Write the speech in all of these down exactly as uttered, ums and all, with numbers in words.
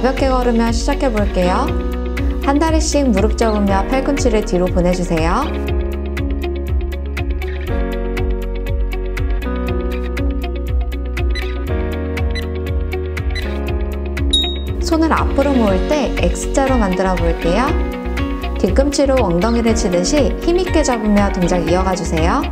가볍게 걸으며 시작해 볼게요. 한 다리씩 무릎 접으며 팔꿈치를 뒤로 보내주세요. 손을 앞으로 모을 때 X자로 만들어 볼게요. 뒤꿈치로 엉덩이를 치듯이 힘있게 접으며 동작 이어가 주세요.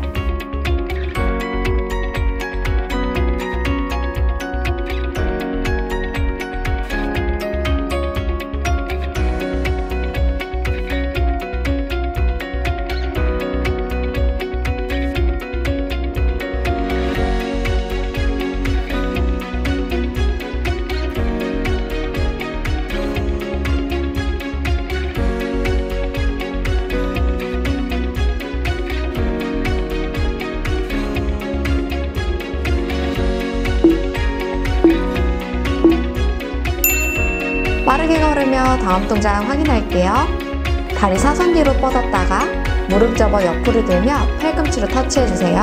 빠르게 걸으며 다음 동작 확인할게요. 다리 사선 뒤로 뻗었다가 무릎 접어 옆으로 들며 팔꿈치로 터치해주세요.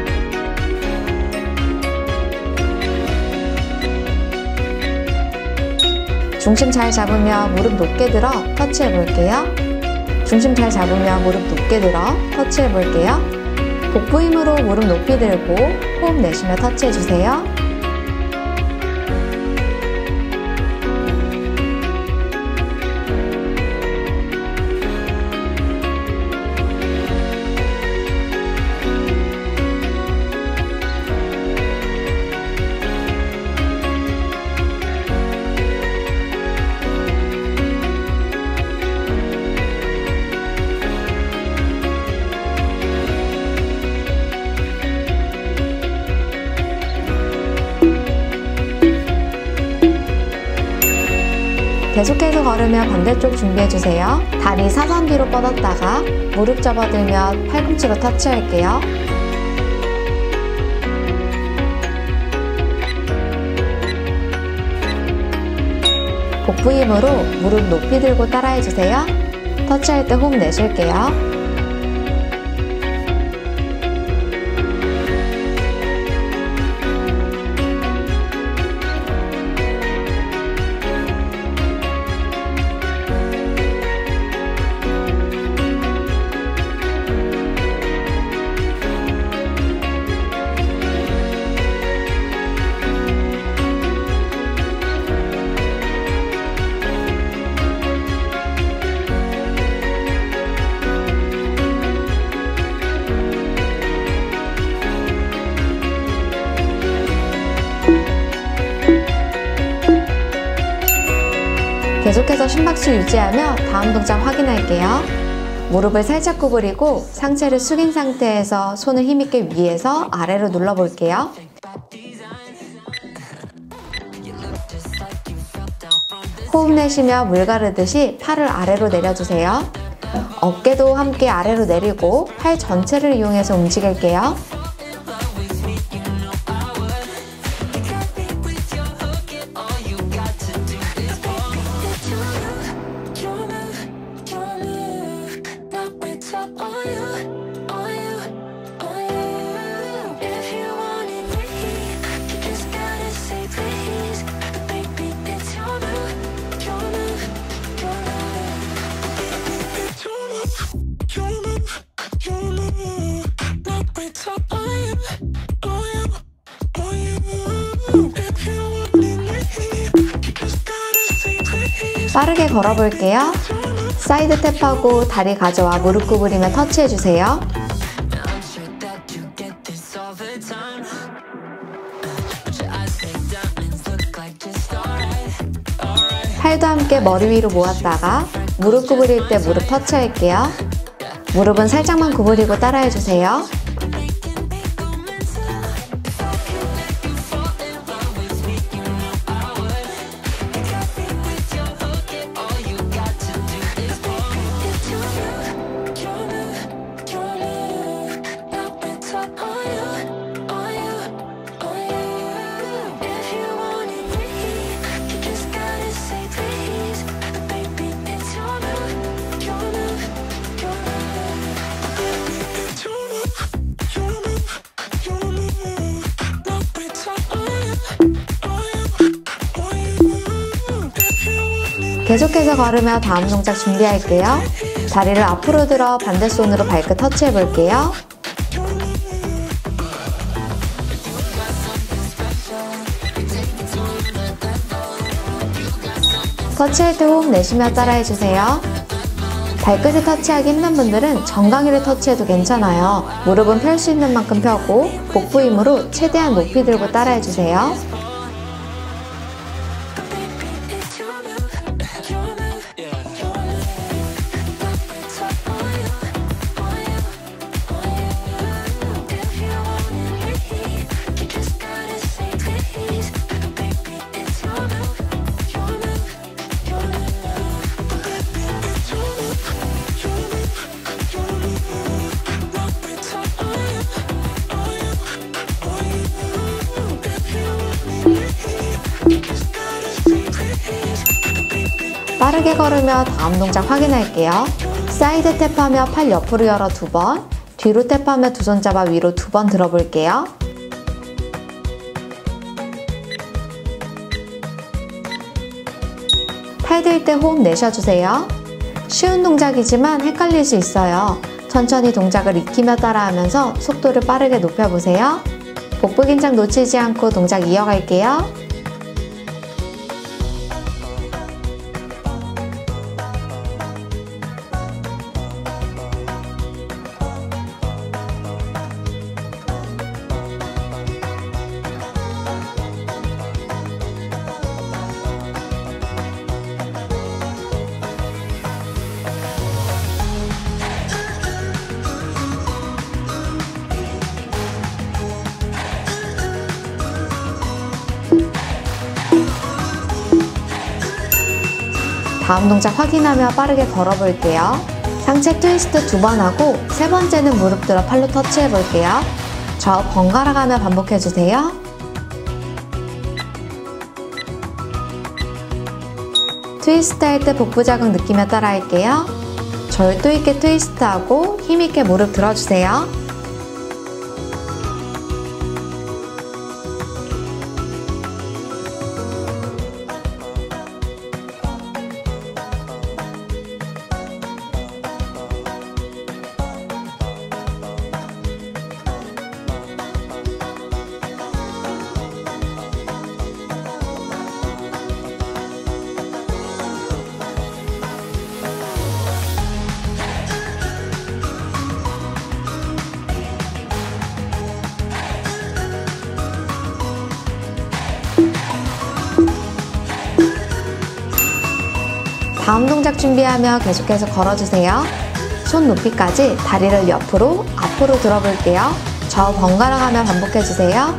중심 잘 잡으며 무릎 높게 들어 터치해볼게요. 중심 잘 잡으며 무릎 높게 들어 터치해볼게요. 복부 힘으로 무릎 높이 들고 호흡 내쉬며 터치해주세요. 계속해서 걸으며 반대쪽 준비해주세요. 다리 사선 뒤로 뻗었다가 무릎 접어들며 팔꿈치로 터치할게요. 복부 힘으로 무릎 높이 들고 따라해주세요. 터치할 때 호흡 내쉴게요. 계속해서 심박수 유지하며 다음 동작 확인할게요. 무릎을 살짝 구부리고 상체를 숙인 상태에서 손을 힘있게 위에서 아래로 눌러볼게요. 호흡 내쉬며 물 가르듯이 팔을 아래로 내려주세요. 어깨도 함께 아래로 내리고 팔 전체를 이용해서 움직일게요. 빠르게 걸어볼게요. 사이드 탭하고 다리 가져와 무릎 구부리며 터치해주세요. 팔도 함께 머리 위로 모았다가 무릎 구부릴 때 무릎 터치할게요. 무릎은 살짝만 구부리고 따라해주세요. 계속해서 걸으며 다음 동작 준비할게요. 다리를 앞으로 들어 반대손으로 발끝 터치해 볼게요. 터치할 때 호흡 내쉬며 따라해주세요. 발끝을 터치하기 힘든 분들은 정강이를 터치해도 괜찮아요. 무릎은 펼 수 있는 만큼 펴고 복부 힘으로 최대한 높이 들고 따라해주세요. 빠르게 걸으며 다음 동작 확인할게요. 사이드 탭하며 팔 옆으로 열어 두 번, 뒤로 탭하며 두 손 잡아 위로 두 번 들어볼게요. 팔 들 때 호흡 내쉬어주세요. 쉬운 동작이지만 헷갈릴 수 있어요. 천천히 동작을 익히며 따라하면서 속도를 빠르게 높여보세요. 복부 긴장 놓치지 않고 동작 이어갈게요. 다음 동작 확인하며 빠르게 걸어볼게요. 상체 트위스트 두 번 하고 세 번째는 무릎 들어 팔로 터치해 볼게요. 좌우 번갈아 가며 반복해주세요. 트위스트 할 때 복부 자극 느끼며 따라 할게요. 절도 있게 트위스트 하고 힘있게 무릎 들어주세요. 다음 동작 준비하며 계속해서 걸어주세요. 손 높이까지 다리를 옆으로, 앞으로 들어볼게요. 좌우 번갈아 가며 반복해주세요.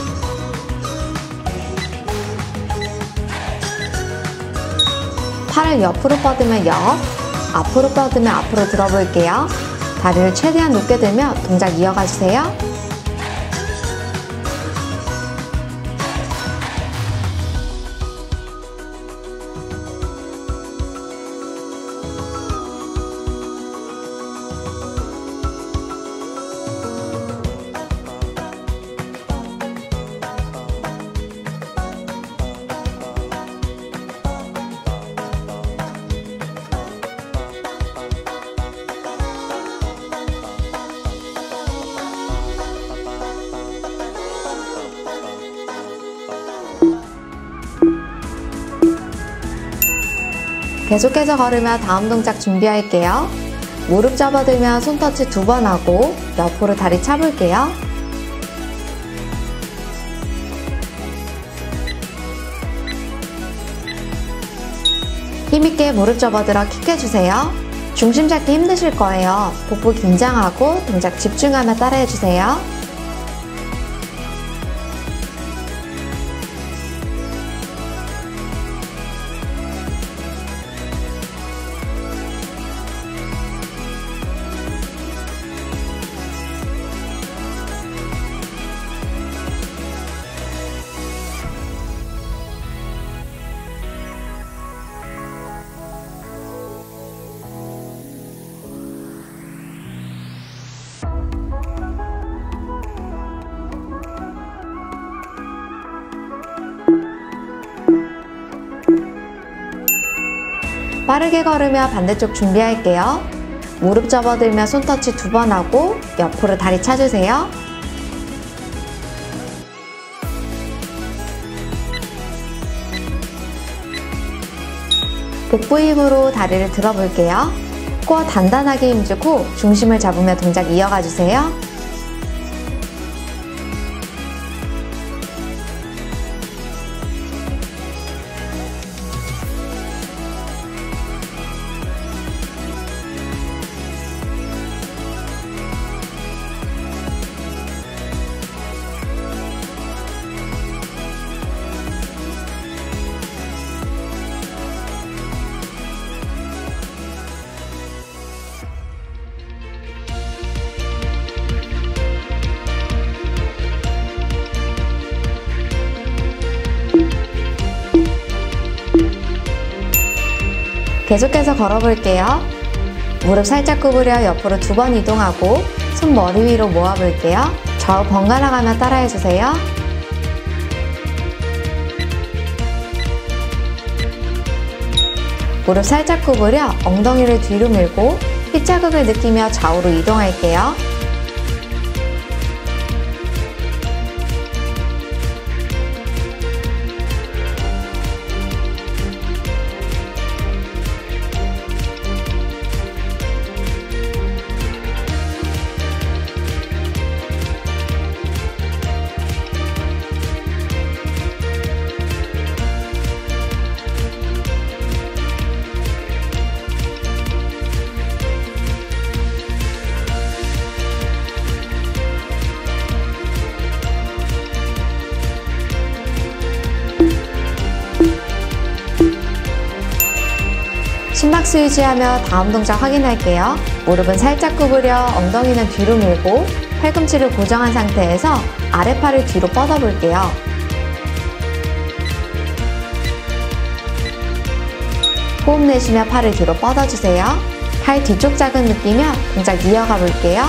팔을 옆으로 뻗으면 옆, 앞으로 뻗으면 앞으로 들어볼게요. 다리를 최대한 높게 들며 동작 이어가주세요. 계속해서 걸으며 다음 동작 준비할게요. 무릎 접어들며 손터치 두 번 하고 옆으로 다리 차볼게요. 힘있게 무릎 접어들어 킥해주세요. 중심 잡기 힘드실 거예요. 복부 긴장하고 동작 집중하며 따라해주세요. 빠르게 걸으며 반대쪽 준비할게요. 무릎 접어들며 손터치 두 번 하고 옆으로 다리 차주세요. 복부 힘으로 다리를 들어볼게요. 코어 단단하게 힘주고 중심을 잡으며 동작 이어가 주세요. 계속해서 걸어볼게요. 무릎 살짝 구부려 옆으로 두 번 이동하고 손 머리 위로 모아볼게요. 좌우 번갈아 가며 따라해주세요. 무릎 살짝 구부려 엉덩이를 뒤로 밀고 힙 자극을 느끼며 좌우로 이동할게요. 심박수 유지하며 다음 동작 확인할게요. 무릎은 살짝 구부려 엉덩이는 뒤로 밀고 팔꿈치를 고정한 상태에서 아랫팔을 뒤로 뻗어볼게요. 호흡 내쉬며 팔을 뒤로 뻗어주세요. 팔 뒤쪽 자극 느끼며 동작 이어가 볼게요.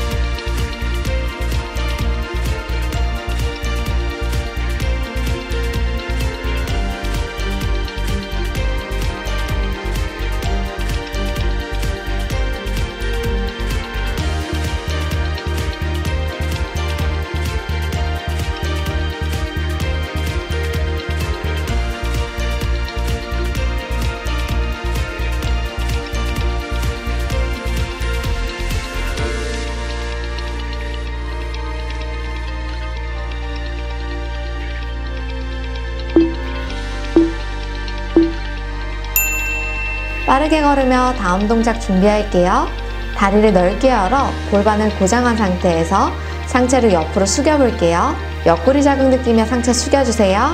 빠르게 걸으며 다음 동작 준비할게요. 다리를 넓게 열어 골반을 고정한 상태에서 상체를 옆으로 숙여볼게요. 옆구리 자극 느끼며 상체 숙여주세요.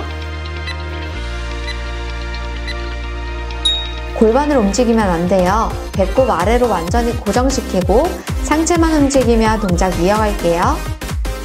골반을 움직이면 안 돼요. 배꼽 아래로 완전히 고정시키고 상체만 움직이며 동작 이어갈게요.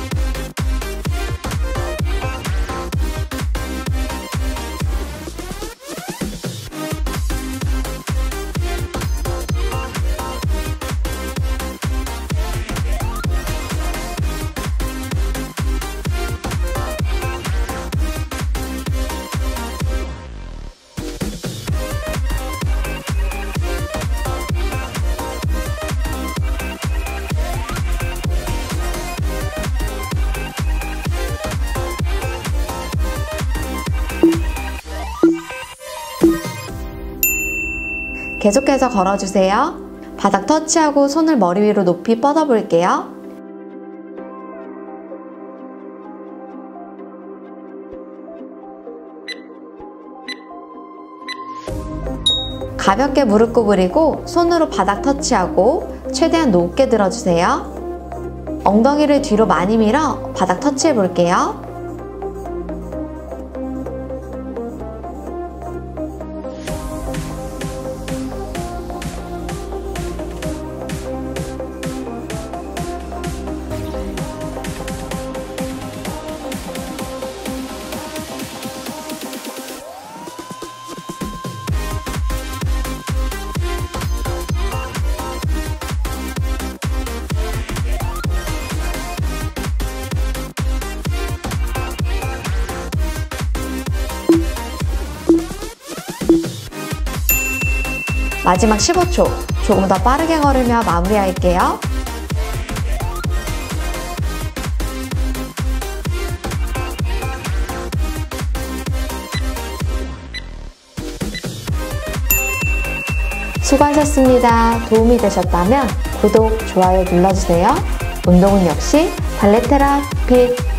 계속해서 걸어주세요. 바닥 터치하고 손을 머리 위로 높이 뻗어볼게요. 가볍게 무릎 구부리고 손으로 바닥 터치하고 최대한 높게 들어주세요. 엉덩이를 뒤로 많이 밀어 바닥 터치해볼게요. 마지막 십오 초, 조금 더 빠르게 걸으며 마무리할게요. 수고하셨습니다. 도움이 되셨다면 구독, 좋아요 눌러주세요. 운동은 역시 발레테라피